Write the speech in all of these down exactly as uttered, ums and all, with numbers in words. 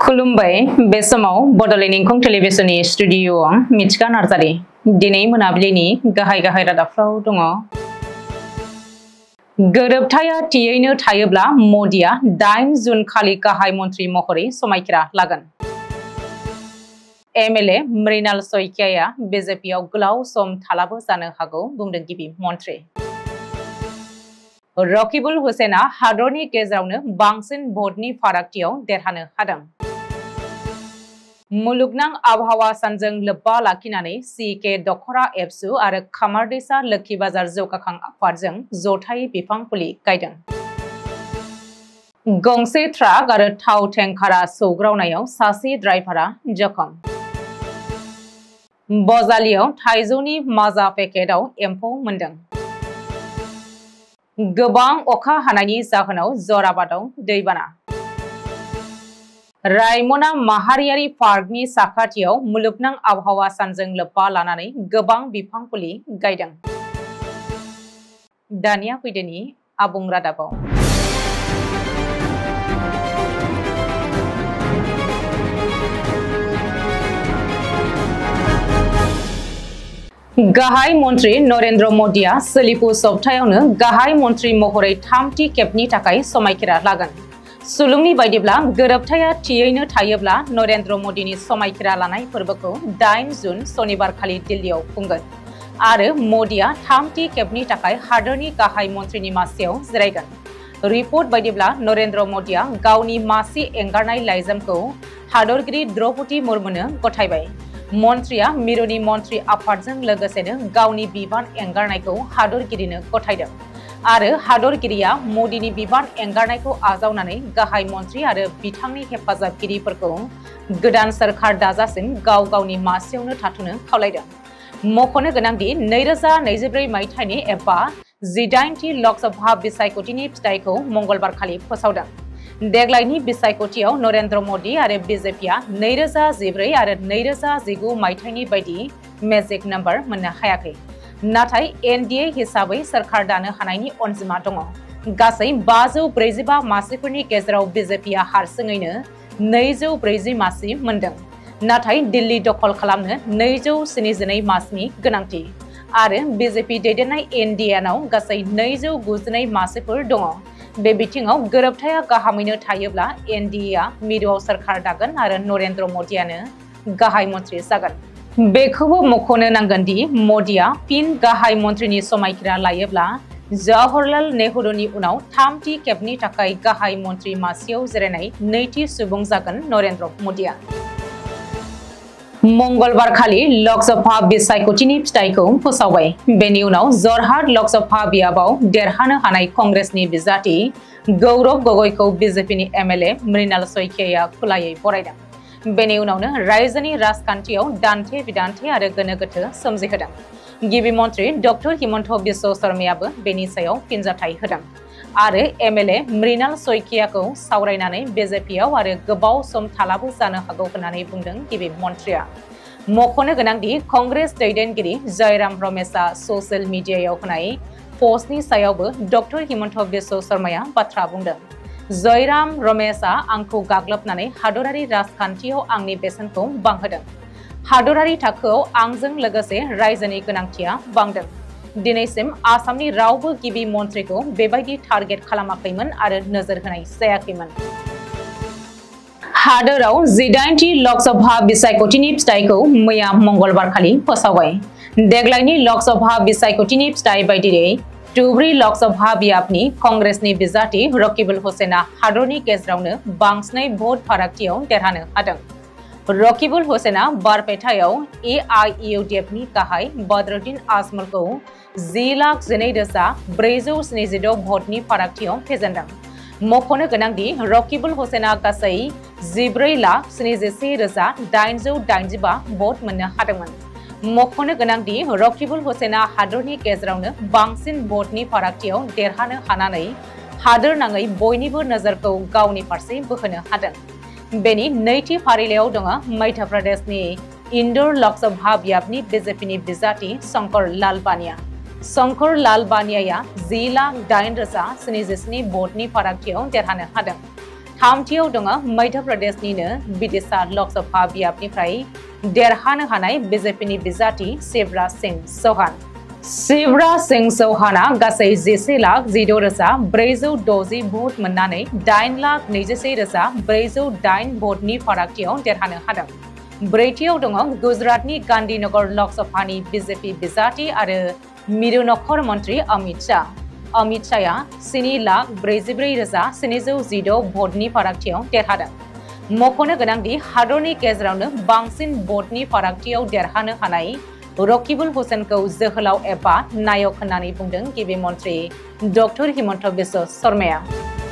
खुलुमबाय बे समाव बडलेण्ड इंखं टेलिभिजननि स्टुडिअ'आव मिथिका नार्जारि दिनै मोनाबिलिनि गाहाय गाहाय रादाबफ्राव दङ। गोरोबथाया थियैनो थायोब्ला मदिया दाइन जुन खालि गाहाय मन्थ्रि महरै समायखिरा लागोन। एमएलए मृणाल शइकियाया बिजेपिआव गोलाव सम थालाबो जानो हागौ बुंदों गिबि मन्थ्रि। रकिबुल हुसेना हादरनि गेजेरावनो बांसिन भटनि फारागथियाव देरहानो हादों। मुलुगनां आबहावा सानजों लोब्बा लाखिनानै सिके दखरा एबसु आरो खामारदैसा लोखि बाजार जौगाखां आफादजों जथायै बिफां फुलि गायदों। गंसे ट्राक आरो थाव टेंकारा सौग्रावनायाव सासे ड्राइभारा जखम। बजालियाव थाइजौनि माजा पेकेटआव एम्फौ मोनदों। गोबां अखा हानायनि जाहोनाव जराबादाव दैबाना। रायमना माहारियारि पार्कनि साखाथियाव मुलुगनां आबहावा सानजों लोब्बा लानानै गोबां बिफां फुलि गायदों। दानिया फैदोनि आबुं रादाबाव। गाहाय मन्थ्रि नरेन्द्र मदिया सोलिफु सप्तायावनो गाहाय मन्थ्रि महरै थामथि खेबनि थाखाय समायखिरा लागोन। सुलुंनि बायदिब्ला गोरोबथाया थियैनो थायोब्ला नरेन्द्र मदिनि समायखिरा लानाय फोरबोखौ दाइन जुन सनिबार खालि दिल्लीयाव खुंगोन आरो मदिया थामथि खेबनि थाखाय हादरनि गाहाय मन्थ्रिनि मासियाव जिरायगोन। रिपर्ट बायदिब्ला नरेन्द्र मदिया गावनि मासि एंगारनाय लाइजामखौ हादरगिरि द्रौपदी मुर्मुनो गथायबाय। मन्थ्रिया मिरुनि मन्थ्रि आफादजों लोगोसेनो गावनि बिबान एंगारनायखौ हादरगिरिनो गथायदों आरो हादरगिरिया मदिनि बिबान एंगारनायखौ आजावनानै गाहाय मन्थ्रि आरो बिथांनि हेफाजाबगिरिफोरखौ गोदान सोरखार दाजासिम गाव गावनि मासियावनो थाथ'नो खावलायदों। मख'नो गोनांदि नैरोजा नैजिब्रै मायथाइनि एबा जिदाइनथि लकसभा बिसायख'थिनि फिथाइखौ मंगलबार खालि फोसावदों। देग्लायनि बिसायख'थियाव नरेन्द्र मदि आरो बिजेपिआ नैरोजा जिब्रै आरो नैरोजा जिगु मायथाइनि बायदि मेजिक नाम्बार मोननो हायाखै। नाथाय एनडिए हिसाबै सोरखार दानो हानायनि अनजिमा दङ। गासै बाजौ ब्रैजिबा मासिफोरनि गेजेराव बिजेपिआ हारसिङैनो नैजौ ब्रैजि मासि मोनदों। नाथाय दिल्ली दखल खालामनो नैजौ स्निजिनै मासिनि गोनांथि आरो बिजेपि दैदेननाय एनडिएनाव गासै नैजौ गुजिनै मासिफोर दङ। बे बिथिङाव गोरोबथाया गाहामैनो थायोब्ला एनडिएआ मिरुआव सोरखार दागोन आरो नरेन्द्र मदियानो गाहाय मन्थ्रि जागोन। बेखौबो मख'नो नांगोन दि मदिया फिन गाहाय मन्थ्रिनि समायखिरा लायोब्ला जवाहरलाल नेहुरुनि उनाव थामथि खेबनि थाखाय गाहाय मन्थ्रि मासियाव जिरायनाय नैथि सुबुं जागोन नरेन्द्र मदिया। मंगलबार खालि लकसभा बिसायख'थिनि फिथाइखौ फोसावबाय। बेनि उनाव जरहाट लकसभा बियाबाव देरहानो हानाय कंग्रेसनि बिजाथि गौरव गगৈखौ बिजेपिनि एमएलए मृणाल शइकियाया खुलायै बरायदों। बेनि उनावनो रायजोनि राजखान्थियाव दान्थे बिदान्थे आरो गोनो गोथो सोमजिहोदों। गिबि मन्थ्रि डक्टर हिमन्त बिश्व शर्मायाबो बेनि सायाव फिनजाथाय होदों आरो एमएलए मृणाल शइकियाखौ सावरायनानै बिजेपिआव आरो गोबाव सम थालाबो जानो हागौ होननानै बुंदों गिबि मन्थ्रिया। मख'नो गोनांदि कंग्रेस दैदेनगिरि जयराम रमेशआ ससियेल मिडियायाव होनाय पस्टनि सायावबो डक्टर हिमन्त बिश्व शर्माया बाथ्रा बुंदों। जयराम रमेशआ आंखौ गाग्लोबनानै हादरारि राजखान्थियाव आंनि बेसेनखौ बांहोदों। हादरारि थाखोआव आंजों लोगोसे रायजोनि गोनांथिया बांदों। दिनैसिम आसामनि रावबो गिबि मन्थ्रिखौ बेबायदि टार्गेट खालामाखैमोन आरो नोजोर होनाय जायाखैमोन। हादोराव जिदाइनथि लकसभा बिसायख'थिनि फिथाइखौ मैया मंगलबार खालि फोसावबाय। देग्लायनि लकसभा बिसायख'थिनि फिथाइ बायदियै धुबरी लकसभा बियाबनि कंग्रेसनि बिजाथि रकिबुल हुसेना हादरनि गेजेरावनो बांसिनै भट फारागथियाव देरहानो हादों। रकिबुल हुसेना बारपेटायाव एआइइउडिएफनि गाहाय बदरुद्दीन आजमलखौ जि लाख जिनै रोजा ब्रैजौ स्निजिद' भटनि फारागथियाव फेजेनदों। मख'नो गोनांदि रकिबुल हुसेना गासै जिब्रै लाख स्निजिसे रोजा दाइनजौ दाइनजिबा भट मोननो हादोंमोन। मख'नो गोनांदि रकिबुल हुसेना हादरनि गेजेरावनो बांसिन भटनि फारागथियाव देरहानो हानानै हादोरनाङै बयनिबो नोजोरखौ गावनि फारसे बोहोनो हादों। बेनि नैथि फारिलाइयाव दङ मध्य प्रदेशनि इन्दौर लकसभा बियाबनि बिजेपिनि बिजाथि शंकर लाल बानिया। शंकर लाल बानियाया जि लाख दाइन रोजा स्निजिस्नि भटनि फारागथियाव देरहानो हादों। थामथियाव दङ मध्य प्रदेशनिनो बिदिशा लकसभा बियाबनिफ्राय देरहानो हानाय बीजेपीनि बिजाथि शिवराज सिंह चौहान। शिवराज सिंह चौहाना गासै जिसे लाख जिद' रोजा ब्रैजौ द'जि भट मोननानै दाइन लाख नैजिसे रोजा ब्रैजौ दाइन भटनि फारागथियाव देरहानो हादों। ब्रैथियाव दङ गुजरातनि गांधीनगर लकसभानि बीजेपी बिजाथि आरो मिरु नखर मन्त्रि अमित शाह। अमित शाहआ स्नि लाख ब्रैजिब्रै रोजा स्निजौ जिद' भटनि फारागथियाव देरहादों। मख'नो गोनांदि हादरनि गेजेरावनो बांसिन भटनि फारागथियाव देरहानो हानाय रकिबुल हुसैनखौ जोहोलाव एबा नायक होननानै बुंदों गिबि मन्त्रि डक्टर हिमन्त बिश्व शर्माया।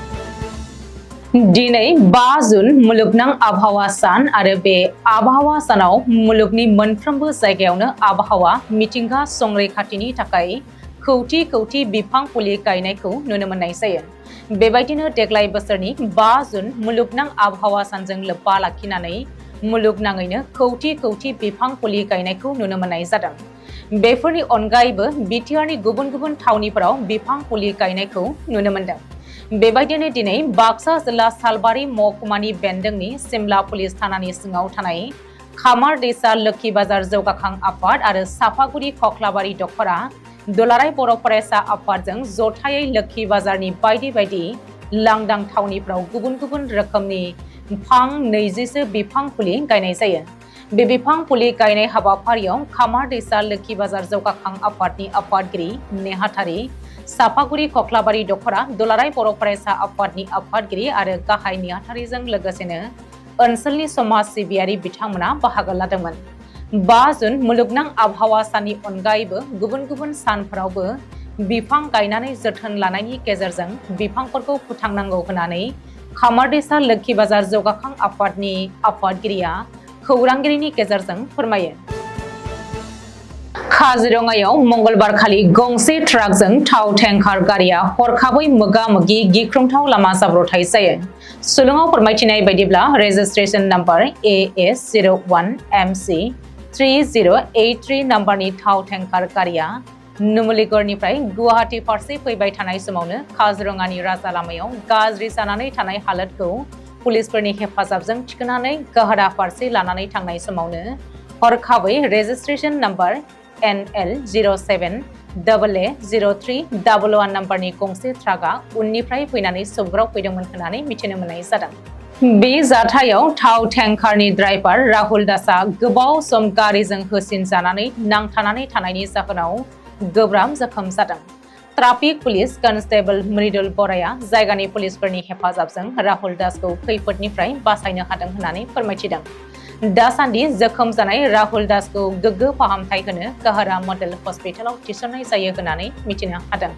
दिनै बा जुन मुलुगनां आबहावा सान आरो बे आबहावा सानाव मुलुगनि मोनफ्रोमबो जायगायावनो आबहावा मिथिंगा संरैखाथिनि थाखाय खौथि खौथि बिफां फुलि गायनायखौ नुनो मोननाय जायो। बेबायदिनो देग्लाय बोसोरनि बा जुन मुलुगनां आबहावा सानजों लोब्बा लाखिनानै मुलुगनाङैनो खौथि खौथि बिफां फुलि गायनायखौ नुनो मोननाय जादों। बेफोरनि अनगायैबो बिटिआरनि गुबुन गुबुन थावनिफोराव बिफां फुलि गायनायखौ नुनो मोनदों। बेबायदिनो दिनै बाक्सा जिल्ला सालबारि महकुमानि बेन्दोंनि सिमला पुलिस थानानि सिङाव थानाय खामार दैसा लोखि बाजार जौगाखां आफाद आरो साफागुरि खख्लाबारि दखरा दुलाराय बर' फरायसा आफादजों जथायै लोखि बाजारनि बायदि बायदि लांदां थावनिफ्राव गुबुन गुबुन रोखोमनि फां नैजिसो बिफां फुलि गायनाय जायो। बे बिफां फुलि गायनाय हाबाफारियाव खामार दैसा लोखि बाजार जौगाखां आफादनि आफादगिरि नेहाथारि, साफागुरि खख्लाबारि दखरा दुलाराय बर' फरायसा आफादनि आफादगिरि आरो गाहाय नेहाथारिजों लोगोसेनो ओनसोलनि समाज सिबियारि बिथांमोना बाहागो लादोंमोन। बा जुन मुलुगनां आबहावा साननि अनगायैबो गुबुन गुबुन सानफोरावबो बिफां गायनानै जोथोन लानायनि गेजेरजों बिफांफोरखौ फोथांनांगौ होननानै खामारदैसा लोखि बाजार जौगाखां आफादनि आफादगिरिया खौरांगिरिनि गेजेरजों फोरमायो। काजिरङायाव मंगलबारखालि गंसे ट्राकजों थाव टेंकार गारिया हरखाबै मोगा-मोगि गिख्रंथाव लामा जाब्रबथाय जायो। सुलुङाव फोरमायथिनाय बायदिब्ला रेजिस्ट्रेशन नाम्बार ए एस जिर' वान एम सि थ्रि जिर' ओइट थ्रि नाम्बारनि थाव टेंकार गारिया नुमुलिगढ़निफ्राय गुवाहाटी फारसे फैबाय थानाय समावनो काजिरङानि राजा लामायाव गाज्रि जानानै थानाय हालोदखौ पुलिसफोरनि हेफाजाबजों थिखोनानै गाहारा फारसे लानानै थांनाय समावनो हरखाबै registration number N L zero' seven double A zero' three double वान नाम्बारनि गंसे ट्राकआ उननिफ्राय फैनानै सौग्राव फैदोंमोन होननानै मिथिनो मोननाय जादों। बे जाथायाव थाव टेंकारनि ड्राइभार राहुल दासआ गोबाव सम गारिजों होसिनजानानै नांथानानै थानायनि जाहोनाव गोब्राब जखम जादों। Traffic police constable Mridul Baraya जायगानि पुलिसफोरनि हेफाजाबजों राहुल दासखौ खैफोदनिफ्राय बासायनो हादों होननानै फोरमायथिदों। दासान्दि जखम जानाय राहुल दासखौ गोग्गो फाहामथाय होनो गाहारा मडेल हस्पिटालाव थिसननाय जायो होननानै मिथिनो हादों।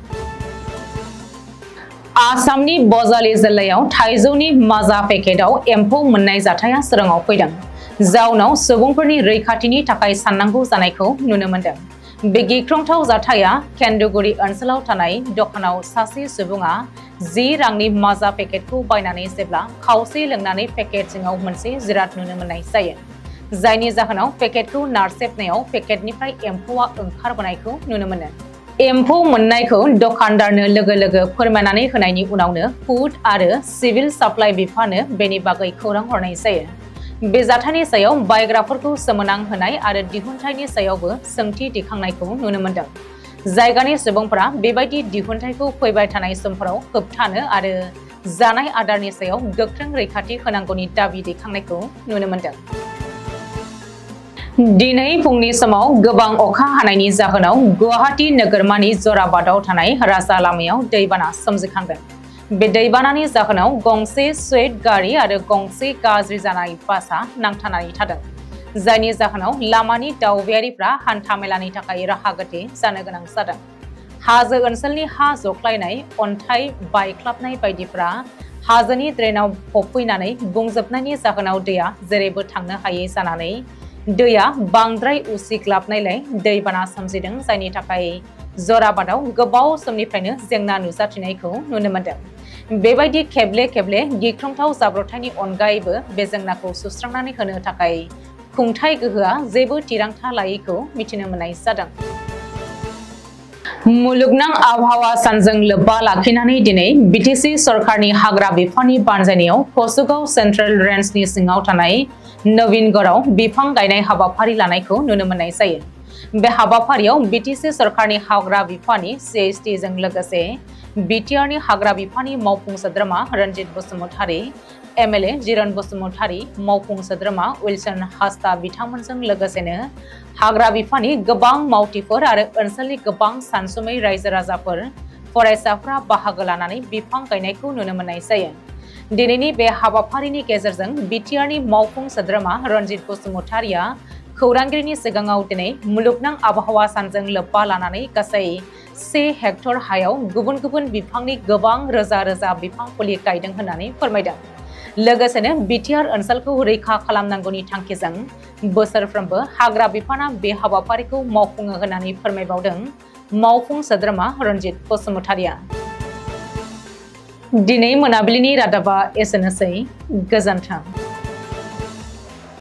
आसामनि बजालि जिल्लायाव थाइजौनि माजा पेकेटआव एम्फौ मोननाय जाथाया सोराङाव फैदों। जाउनाव सुबुंफोरनि रैखाथिनि थाखाय साननांगौ जानायखौ नुनो मोनदों। बे गिख्रंथाव जाथाया केन्दुगुरि ओनसोलाव थानाय दखानाव सासे सुबुङा जि रांनि माजा पेकेटखौ बायनानै जेब्ला खावसे लोंनानै पेकेट सिङाव मोनसे जिराद नुनो मोननाय जायो, जायनि जाहोनाव पेकेटखौ नारसेबनायाव पेकेटनिफ्राय एम्फौआ ओंखारबोनायखौ नुनो मोनो। एम्फौ मोननायखौ दखानदारनो लोगो लोगो फोरमायनानै होनायनि उनावनो फुड आरो सिभिल साप्लाइ बिफाननो बेनि बागै खौरां हरनाय जायो। बे जाथायनि सायाव बायग्राफोरखौ सोमोनांहोनाय आरो दिहुनथायनि सायावबो सोंथि दिखांनायखौ नुनो मोनदों। जायगानि सुबुंफोरा बेबायदि दिहुनथायखौ फैबाय थानाय समफोराव होबथानो आरो जानाय आदारनि सायाव गोख्रों रैखाथि होनांगौनि दाबि दैखांनायखौ नुनो मोनदों। दिनै फुंनि समाव गोबां अखा हानायनि जाहोनाव गुवाहाटी नोगोरमानि जराबादआव थानाय राजा लामायाव दैबाना सोमजिखांदों। बे दैबानानि जाहोनाव गंसे स्विफ्ट गारि आरो गंसे गाज्रि जानाय बासआ नांथानानै थादों, जायनि जाहोनाव लामानि दावबायारिफ्रा हान्थामेलानि थाखाय राहा गोथे जानो गोनां जादों। हाजो ओनसोलनि हा जख्लायनाय, अन्थाइ बायख्लाबनाय बायदिफ्रा हाजोनि ड्रेनाव फबफैनानै बुंजोबनायनि जाहोनाव दैया जेरैबो थांनो हायै जानानै दैया बांद्राय उसिग्लाबनायलाय दैबाना सोमजिदों, जायनि थाखाय जराबादआव गोबाव समनिफ्रायनो जेंना नुजाथिनायखौ नुनो मोनदों। बेबायदि खेबले खेबले गिख्रंथाव जाब्रबथायनि अनगायैबो बे जेंनाखौ सुस्रांनानै होनो थाखाय खुंथाय गोहोआ जेबो थिरांथा लायैखौ मिथिनो मोननाय जादों। मुलुगनां आबहावा सानजों लोब्बा लाखिनानै दिनै बिटिसि सरकारनि हाग्रा बिफाननि बानजायनायाव कसुगाव सेन्ट्रेल रेन्जनि सिङाव थानाय नवीनगढ़आव बिफां गायनाय हाबाफारि लानायखौ नुनो मोननाय जायो। बे हाबाफारियाव बिटिसि सरकारनि हाग्रा बिफाननि सीएसटी जों लोगोसे बिटिआरनि हाग्रा बिफाननि मावफुं सोद्रोमा रनजित बसुमतारी, एमएलए जिरन बसुमतारी, मावफुं सोद्रोमा उइलसन हास्ता बिथांमोनजों लोगोसेनो हाग्रा बिफाननि गोबां मावथिफोर आरो ओनसोलनि गोबां सानसुमै रायजो राजाफोर फरायसाफ्रा बाहागो लानानै बिफां गायनायखौ नुनो मोननाय जायो। दिनैनि बे हाबाफारिनि गेजेरजों बिटिआरनि मावफुं सोद्रोमा रनजित बसुमतारीया खौरांगिरिनि सिगाङाव दिनै मुलुगनां आबहावा सानजों लोब्बा लानानै गासै से हेक्टर हायाव गुबुन गुबुन बिफांनि गोबां रोजा रोजा बिफां फुलि गायदों होननानै फोरमायदों। लोगोसेनो बिटिआर ओनसोलखौ रैखा खालामनांगौनि थांखिजों बोसोरफ्रोमबो हाग्रा बिफाना बे हाबाफारिखौ मावफुङो होननानै फोरमायबावदों मावफुं सोद्रोमा रनजित बसुमतारीया। दिनै मोनाबिलिनि रादाबा एसेनोसै, गोजोन्थों।